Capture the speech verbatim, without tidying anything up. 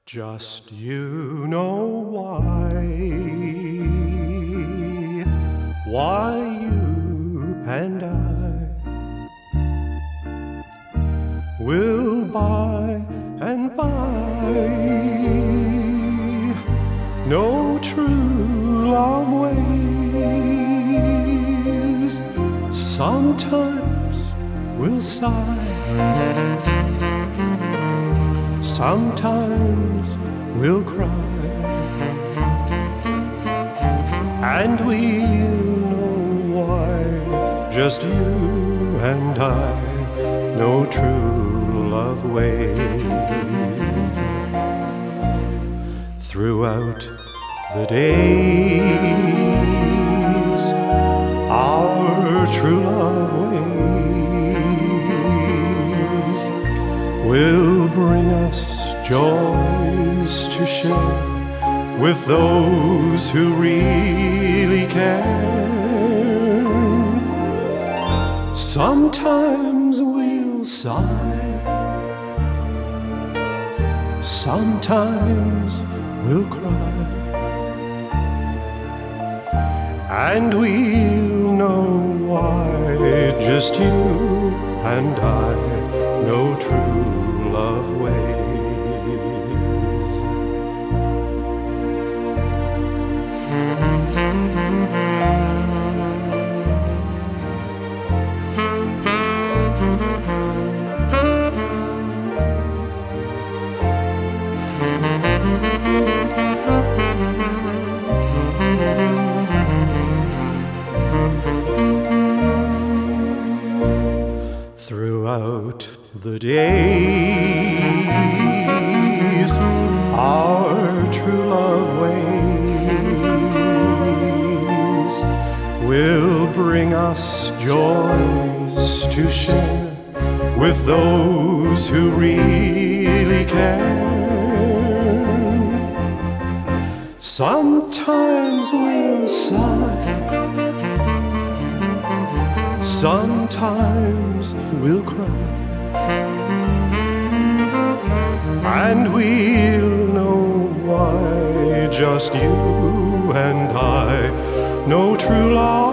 Just you know why, why you and I will by and by know true love ways. Sometimes we'll sigh, sometimes we'll cry, and we'll know why. Just you and I know true love ways. Throughout the days, our true love ways will bring us joys to share with those who really care. Sometimes we'll sigh, sometimes we'll cry, and we'll know why. Just you and I know true love ways. Throughout the days, our true love ways will bring us joys to share with those who really care. Sometimes we'll sigh, sometimes we'll cry, and we'll know why. Just you and I know true love